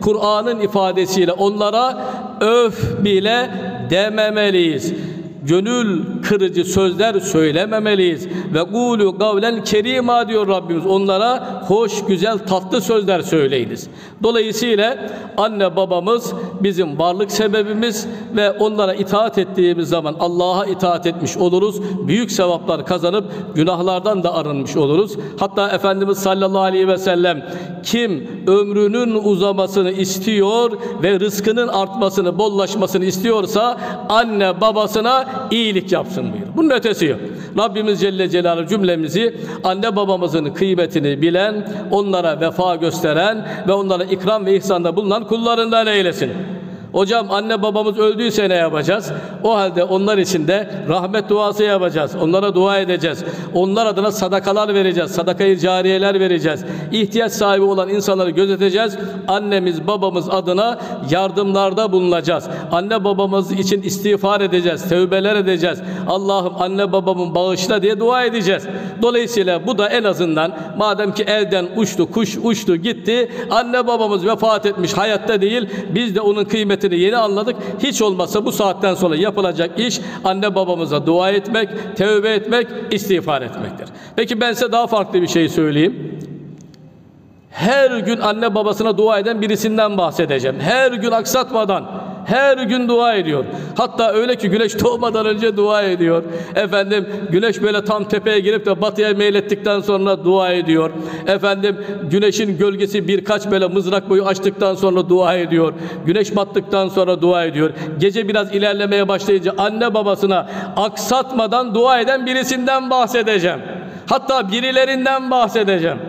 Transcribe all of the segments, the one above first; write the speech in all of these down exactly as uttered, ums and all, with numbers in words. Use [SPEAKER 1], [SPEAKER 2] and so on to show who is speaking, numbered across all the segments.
[SPEAKER 1] Kur'an'ın ifadesiyle onlara öf bile dememeliyiz. Gönül kırıcı sözler söylememeliyiz. Ve gulu kavlen kerima diyor Rabbimiz. Onlara hoş, güzel, tatlı sözler söyleyiniz. Dolayısıyla anne babamız bizim varlık sebebimiz ve onlara itaat ettiğimiz zaman Allah'a itaat etmiş oluruz. Büyük sevaplar kazanıp günahlardan da arınmış oluruz. Hatta Efendimiz sallallahu aleyhi ve sellem kim ömrünün uzamasını istiyor ve rızkının artmasını, bollaşmasını istiyorsa anne babasına iyilik yapsın buyuruyor. Bunun ötesi yok. Rabbimiz Celle Celaluhu cümlemizi anne babamızın kıymetini bilen, onlara vefa gösteren ve onlara ikram ve ihsanda bulunan kullarından eylesin. Hocam anne babamız öldüyse ne yapacağız? O halde onlar için de rahmet duası yapacağız. Onlara dua edeceğiz. Onlar adına sadakalar vereceğiz. Sadakayı cariyeler vereceğiz. İhtiyaç sahibi olan insanları gözeteceğiz. Annemiz babamız adına yardımlarda bulunacağız. Anne babamız için istiğfar edeceğiz. Tevbeler edeceğiz. Allah'ım anne babamın bağışla diye dua edeceğiz. Dolayısıyla bu da en azından madem ki elden uçtu, kuş uçtu gitti. Anne babamız vefat etmiş, hayatta değil. Biz de onun kıymetini yeni anladık. Hiç olmazsa bu saatten sonra yapılacak iş anne babamıza dua etmek, tevbe etmek, istiğfar etmektir. Peki ben size daha farklı bir şey söyleyeyim. Her gün anne babasına dua eden birisinden bahsedeceğim. Her gün aksatmadan, her gün dua ediyor. Hatta öyle ki güneş doğmadan önce dua ediyor. Efendim güneş böyle tam tepeye girip de batıya meylettikten sonra dua ediyor. Efendim güneşin gölgesi birkaç böyle mızrak boyu açtıktan sonra dua ediyor. Güneş battıktan sonra dua ediyor. Gece biraz ilerlemeye başlayınca anne babasına aksatmadan dua eden birisinden bahsedeceğim. Hatta birilerinden bahsedeceğim.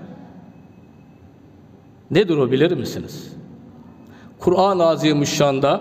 [SPEAKER 1] Nedir o bilir misiniz? Kur'an-ı Azimüşşan'da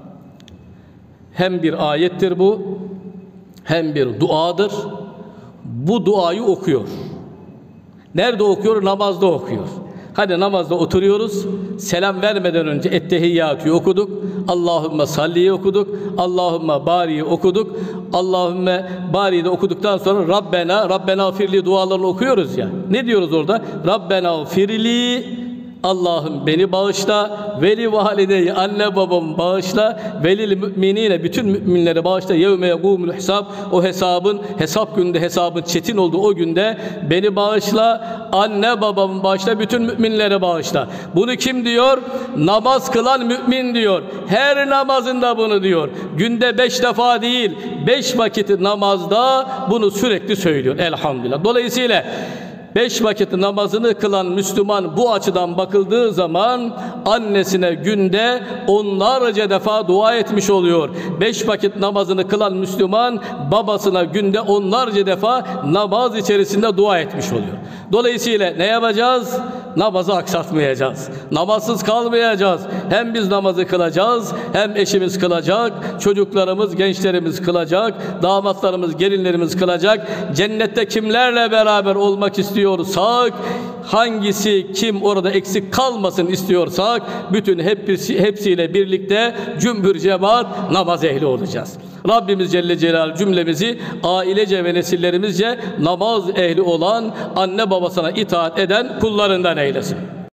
[SPEAKER 1] hem bir ayettir bu, hem bir duadır. Bu duayı okuyor. Nerede okuyor? Namazda okuyor. Hadi namazda oturuyoruz. Selam vermeden önce ettehiyyatü okuduk. Allahümme salli'yi okuduk. Allahümme bari'yi okuduk. Allahümme bari'yi de okuduktan sonra Rabbena, Rabbena firli dualarını okuyoruz ya. Ne diyoruz orada? Rabbena firli, Allah'ım beni bağışla, veli valideyi anne babamı bağışla, velil müminine bütün müminleri bağışla, yevme yegûmül hesab, o hesabın hesap gününde hesabın çetin olduğu o günde beni bağışla, anne babamı bağışla, bütün müminleri bağışla. Bunu kim diyor? Namaz kılan mümin diyor. Her namazında bunu diyor. Günde beş defa değil, beş vakit namazda bunu sürekli söylüyor. Elhamdülillah. Dolayısıyla beş vakit namazını kılan Müslüman bu açıdan bakıldığı zaman annesine günde onlarca defa dua etmiş oluyor. Beş vakit namazını kılan Müslüman babasına günde onlarca defa namaz içerisinde dua etmiş oluyor. Dolayısıyla ne yapacağız? Namazı aksatmayacağız. Namazsız kalmayacağız. Hem biz namazı kılacağız, hem eşimiz kılacak, çocuklarımız, gençlerimiz kılacak, damatlarımız, gelinlerimiz kılacak. Cennette kimlerle beraber olmak istiyorsak, hangisi kim orada eksik kalmasın istiyorsak, bütün hepsi, hepsiyle birlikte cümbür cemaat namaz ehli olacağız. Rabbimiz Celle Celaluhu cümlemizi ailece ve nesillerimizce namaz ehli olan, anne babasına itaat eden kullarından eylesin.